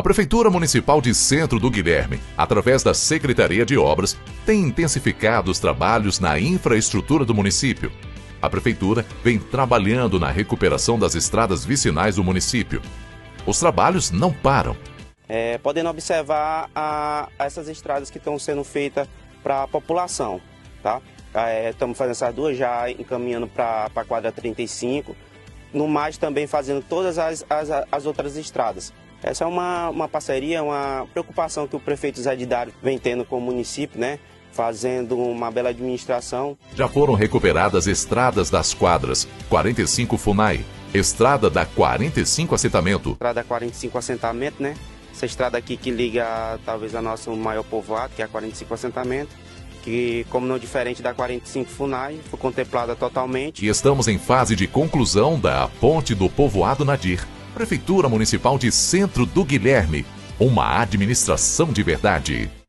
Prefeitura Municipal de Centro do Guilherme, através da Secretaria de Obras, tem intensificado os trabalhos na infraestrutura do município. A Prefeitura vem trabalhando na recuperação das estradas vicinais do município. Os trabalhos não param. Podendo observar essas estradas que estão sendo feitas para a população, tá? Estamos fazendo essas duas, já encaminhando para a quadra 35, no mais também fazendo todas as outras estradas. Essa é uma parceria, uma preocupação que o prefeito Zé Didário vem tendo com o município, né? Fazendo uma bela administração. Já foram recuperadas estradas das quadras 45 Funai, estrada da 45 Assentamento. Estrada 45 Assentamento, né? Essa estrada aqui que liga talvez a nosso maior povoado, que é a 45 Assentamento, que, como não diferente da 45 Funai, foi contemplada totalmente. E estamos em fase de conclusão da Ponte do Povoado Nadir. Prefeitura Municipal de Centro do Guilherme, uma administração de verdade.